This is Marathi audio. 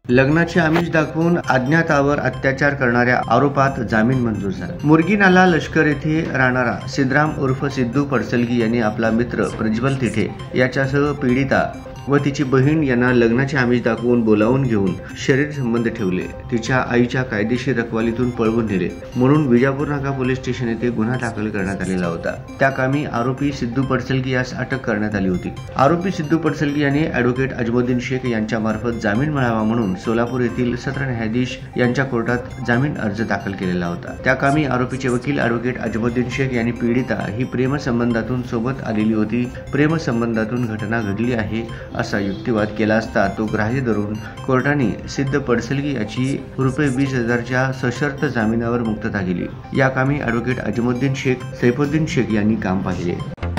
लग्नाचे आमिष दाखवून अज्ञातावर अत्याचार करणाऱ्या आरोपात जामीन मंजूर झाला। मुरगीनाला लष्कर येथे राहणारा सिद्धराम उर्फ सिद्धू पडसलगी यांनी आपला मित्र प्रज्वल तिठे याच्यासह पीडिता व तिची बहीण यांना लग्नाचे आमिष दाखवून बोलावून घेऊन शरीर संबंध ठेवले, तिच्या आईच्या कायदेशीर रखवालीतून पळवून नेले म्हणून विजापूर नाका पोलीस स्टेशन येथे गुन्हा दाखल करण्यात आलेला होता। त्या कामी आरोपी सिद्धू पडसलगी यास अटक करण्यात आली होती। आरोपी सिद्धू पडसलगी यांनी ॲडव्होकेट अजमुद्दीन शेख यांच्या मार्फत जामीन मिळावा म्हणून सोलापूर येथील सत्र न्यायाधीश यांच्या कोर्टात जामीन अर्ज दाखल केलेला होता। त्या कामी आरोपीचे वकील ॲडव्होकेट अजमुद्दीन शेख यांनी पीडिता ही प्रेमसंबंधातून सोबत आलेली होती, प्रेमसंबंधातून घटना घडली आहे असा युक्तिवाद केला असता तो ग्राह्य धरून कोर्टाने सिद्ध पडसलगी याची ₹20,000च्या सशर्त जामिनावर मुक्तता केली। या कामी ॲडव्होकेट अजमुद्दीन शेख, सैफुद्दीन शेख यांनी काम पाहिले।